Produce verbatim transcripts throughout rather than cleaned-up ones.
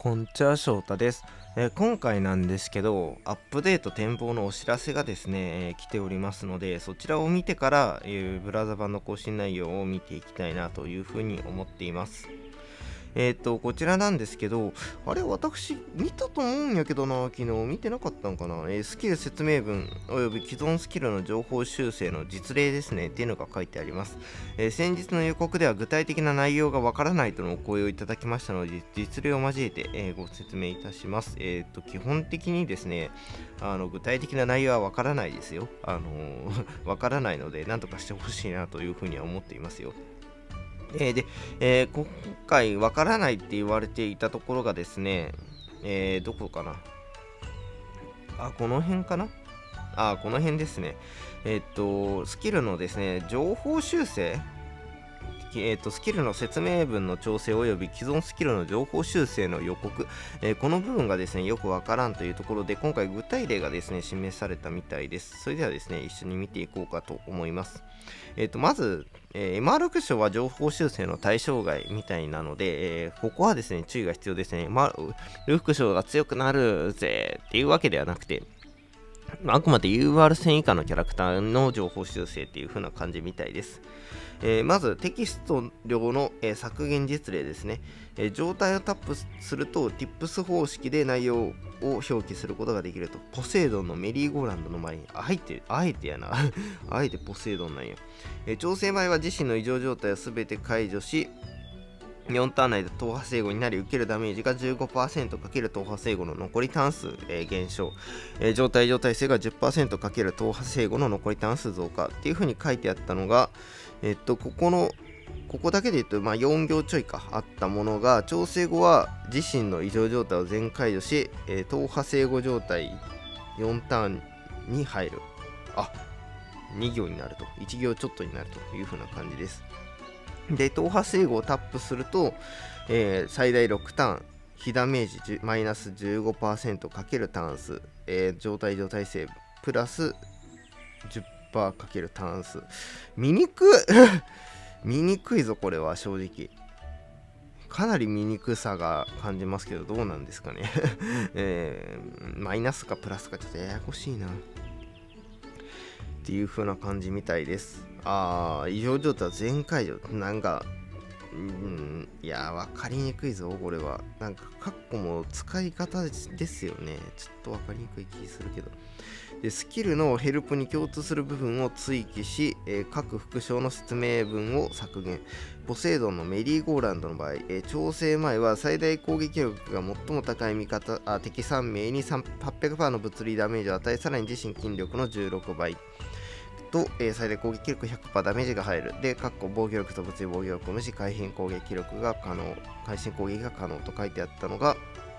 こんにちは、翔太です。えー今回なんですけど、アップデート展望のお知らせがですね、えー来ておりますので、そちらを見てから、えーブラウザ版の更新内容を見ていきたいなというふうに思っています。えっ、と、こちらなんですけど、あれ、私、見たと思うんやけどな、昨日見てなかったのかな、えースキル説明文および既存スキルの情報修正の実例ですね、っていうのが書いてあります。えー先日の予告では具体的な内容がわからないとのお声をいただきましたので、実例を交えて、えーご説明いたします。えっ、と、基本的にですね、あの具体的な内容はわからないですよ。あのーわからないので、なんとかしてほしいなというふうには思っていますよ。えーで、えー今回わからないって言われていたところがですね、えーどこかなあ、この辺かなあ、この辺ですね。えーっと、スキルのですね、情報修正えーと、スキルの説明文の調整及び既存スキルの情報修正の予告、えーこの部分がですね、よくわからんというところで、今回具体例がですね、示されたみたいです。それではですね、一緒に見ていこうかと思います。えーと、まず、えーエムアール クッションは情報修正の対象外みたいなので、えーここはですね、注意が必要ですね。まあ、ルフクションが強くなるぜっていうわけではなくて、あくまで ユーアール 線以下のキャラクターの情報修正っていう風な感じみたいです。えーまずテキスト量の、えー削減実例ですね、えー状態をタップすると Tips 方式で内容を表記することができると。ポセイドンのメリーゴーランドの前に、あえて、あえてやな。あえてポセイドンなんや。えー調整前は自身の異常状態をすべて解除し、よんターン内で踏破制御になり受けるダメージが じゅうごパーセント× 踏破制御の残りターン数、えー減少、えー状態状態性が じゅっパーセント× 踏破制御の残りターン数増加っていう風に書いてあったのが、えっとここのここだけで言うと、まあ、よん行ちょいかあったものが、調整後は自身の異常状態を全解除し、えー、踏破制御状態よんターンに入る。あ、に行になると、いち行ちょっとになるという風な感じです。で、踏破制御をタップすると、えー最大ろくターン、被ダメージじゅマイナス じゅうごパーセント× ターン数、えー状態状態セーブ、プラス じゅっパーセント× ターン数。見にくい見にくいぞ、これは正直。かなり見にくさが感じますけど、どうなんですかね、えーマイナスかプラスかちょっとややこしいな。っていう風な感じみたいです。ああ、異常状態は全解除。なんか、うん、いや、わかりにくいぞ、これは。なんか、カッコも使い方ですよね。ちょっとわかりにくい気するけど。で、スキルのヘルプに共通する部分を追記し、えー各副将の説明文を削減。ポセイドンのメリーゴーランドの場合、えー調整前は最大攻撃力が最も高い味方あ敵さん名にはっぴゃくパーセントの物理ダメージを与え、さらに自身筋力のじゅうろくばい。と、えー最大攻撃力 ひゃくパーセント ダメージが入る。で、かっこ防御力と物理防御力を無視、回避攻撃力が可能、会心攻撃が可能と書いてあったのが、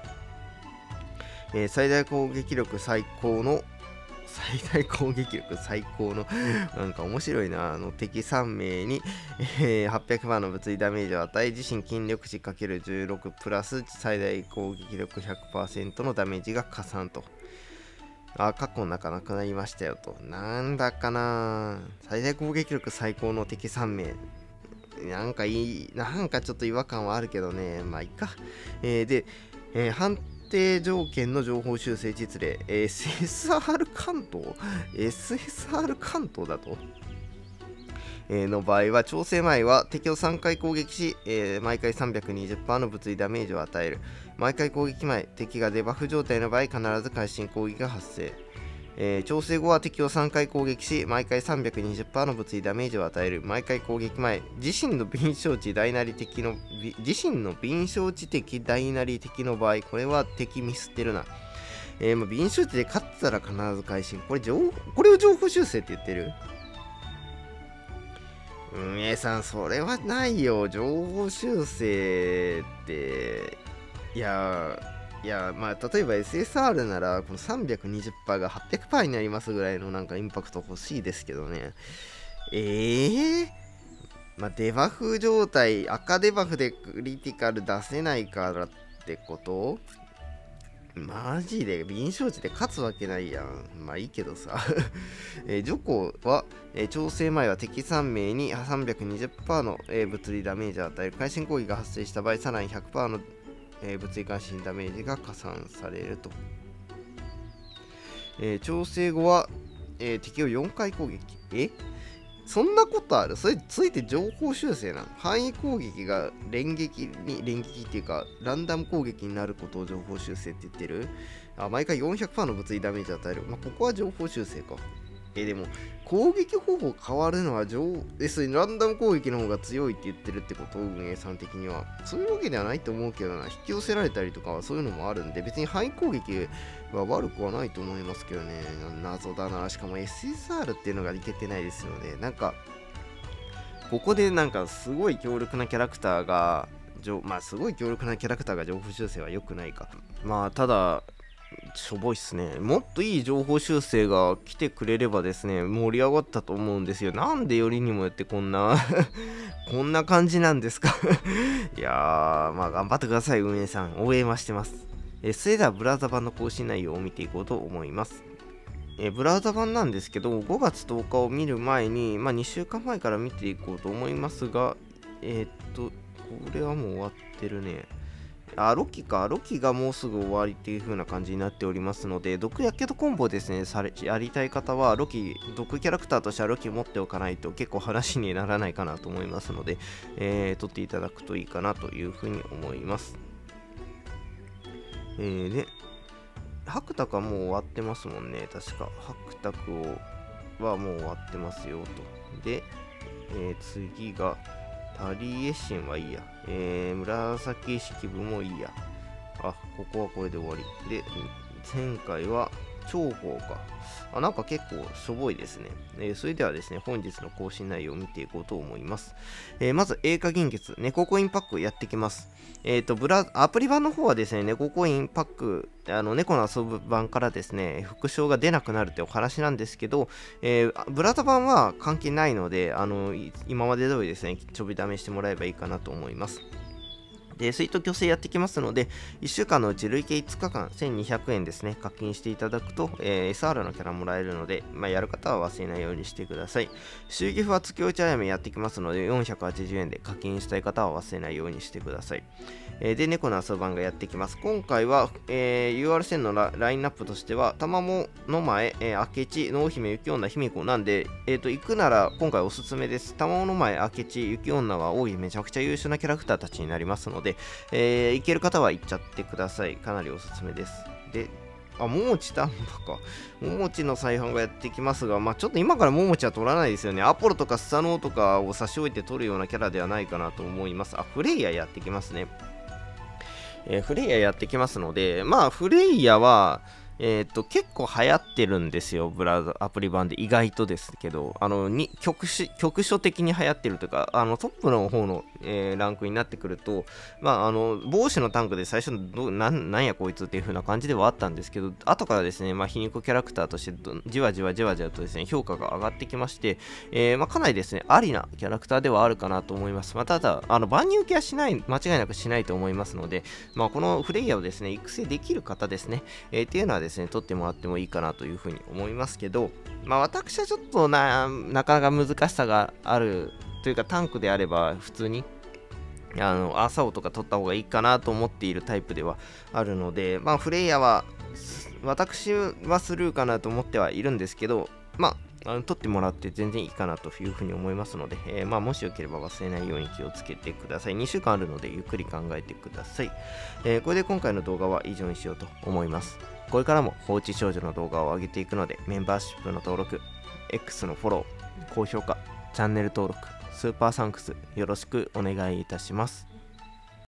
えー最大攻撃力最高の、最大攻撃力最高のなんか面白いな、あの敵さん名に、えーはっぴゃくパーセントの物理ダメージを与え、自身筋力値 かけるじゅうろく プラス最大攻撃力 ひゃくパーセント のダメージが加算と。あ、過去の中なくなりましたよと。なんだかな、最大攻撃力最高の敵さん名。なんかいい、なんかちょっと違和感はあるけどね。まあいいか。えーで、えー判定条件の情報修正実例。えー エスエスアール 関東 ?エスエスアール 関東だとえーの場合は、調整前は敵をさんかい攻撃し、えー毎回 さんびゃくにじゅっパーセント の物理ダメージを与える。毎回攻撃前、敵がデバフ状態の場合、必ず会心攻撃が発生。えー調整後は敵をさんかい攻撃し、毎回 さんびゃくにじゅっパーセント の物理ダメージを与える。毎回攻撃前、自身の敏捷値大なり敵の、び自身の敏捷値的大なり敵の場合、これは敵ミスってるな。えーまあ、敏捷値で勝ったら必ず会心。これ情報、これを情報修正って言ってる？運営さん、それはないよ。情報修正って、いやー、いや、まあ、例えば エスエスアール なら、この さんびゃくにじゅっパーセント が はっぴゃくパーセント になりますぐらいのなんかインパクト欲しいですけどね。ええー、まあ、デバフ状態、赤デバフでクリティカル出せないからってこと？マジで臨床値で勝つわけないやん。まあいいけどさ。えー、ジョコは、えー調整前は敵さん名に さんびゃくにじゅっパーセント の、えー物理ダメージを与える。会心攻撃が発生した場合、さらに ひゃくパーセント の、 えー、物理関心ダメージが加算されると。えー、調整後は、えー、敵をよんかい攻撃。えそんなことある？それついて情報修正なの？範囲攻撃が連撃に、連撃っていうか、ランダム攻撃になることを情報修正って言ってる？あ、毎回 よんひゃくパーセント の物理ダメージ与える。まあ、ここは情報修正か。え、でも、攻撃方法変わるのは情、え、それランダム攻撃の方が強いって言ってるってこと？運営さん的には。そういうわけではないと思うけどな。引き寄せられたりとかはそういうのもあるんで、別に範囲攻撃は悪くはないと思いますけどね。謎だな。しかも エスエスアール っていうのがいけてないですよね。なんか、ここでなんかすごい強力なキャラクターが、まあすごい強力なキャラクターが情報修正は良くないか。まあただ、しょぼいっすね。もっといい情報修正が来てくれればですね、盛り上がったと思うんですよ。なんでよりにもよってこんなこんな感じなんですかいやー、まあ頑張ってください、運営さん。応援はしてます。えそれではブラウザ版の更新内容を見ていこうと思います。えブラウザ版なんですけど、ごがつとおかを見る前に、まあ、にしゅうかんまえから見ていこうと思いますが、えー、っと、これはもう終わってるね。あ、ロキか。ロキがもうすぐ終わりっていう風な感じになっておりますので、毒やけどコンボですね、されやりたい方は、ロキ、毒キャラクターとしてはロキ持っておかないと結構話にならないかなと思いますので、えー、取っていただくといいかなという風に思います。えー、で、白卓はもう終わってますもんね、確か。白卓をはもう終わってますよと。で、えー、次が、タリエシンはいいや。えー、紫式部もいいや。あ、ここはこれで終わり。で、前回は重宝か。あ、なんか結構しょぼいですね。えー、それではですね、本日の更新内容を見ていこうと思います。えー、まず、映画銀月、猫コインパックやってきます。えっ、ー、と、ブラ、アプリ版の方はですね、猫コインパック、あの、猫の遊ぶ版からですね、副賞が出なくなるってお話なんですけど、えー、ブラウザ版は関係ないので、あの、今まで通りですね、ちょび試してもらえばいいかなと思います。で、スイート強制やってきますので、いっしゅうかんのうち累計いつかかんせんにひゃくえんですね、課金していただくと、えー、エスアール のキャラもらえるので、まあ、やる方は忘れないようにしてください。祝儀付は月落ちあやめやってきますので、よんひゃくはちじゅうえんで課金したい方は忘れないようにしてください。えー、で、猫の遊ぶ版がやってきます。今回は、えー、ユーアール 線の ラ, ラインナップとしては、玉もの前、えー、明智、濃姫、雪女、姫子なんで、えっ、ー、と、行くなら今回おすすめです。玉もの前、明智、雪女は多いめちゃくちゃ優秀なキャラクターたちになりますので、えー、行ける方は行っちゃってください。かなりおすすめです。で、あ、ももち丹波か。ももちの再販がやってきますが、まあちょっと今からももちは取らないですよね。アポロとかスサノオとかを差し置いて取るようなキャラではないかなと思います。あ、フレイヤやってきますね。えー、フレイヤやってきますので、まあフレイヤは、えー、と結構流行ってるんですよ、ブラウザアプリ版で。意外とですけど、あのに 局, 局所的に流行ってるというか、あのトップの方の、えー、ランクになってくると、まあ、あの帽子のタンクで最初どな、なんやこいつっていう風な感じではあったんですけど、後からですね、まあ、皮肉キャラクターとしてじわじわじわじわとですね、評価が上がってきまして、えーまあ、かなりですね、ありなキャラクターではあるかなと思います。まあ、ただ、あの万人受けはしない、間違いなくしないと思いますので、まあ、このフレイヤーをですね、育成できる方ですね、えー、っていうのはですね、取ってもらってもいいかなというふうに思いますけど、まあ私はちょっとな、なかなか難しさがあるというか、タンクであれば普通にあのアーサオとか取った方がいいかなと思っているタイプではあるので、まあフレイヤは私はスルーかなと思ってはいるんですけど、まああの取ってもらって全然いいかなというふうに思いますので、えー、まあもしよければ忘れないように気をつけてください。にしゅうかんあるのでゆっくり考えてください。えー、これで今回の動画は以上にしようと思います。これからも放置少女の動画を上げていくので、メンバーシップの登録、X のフォロー、高評価、チャンネル登録、スーパーサンクスよろしくお願いいたします。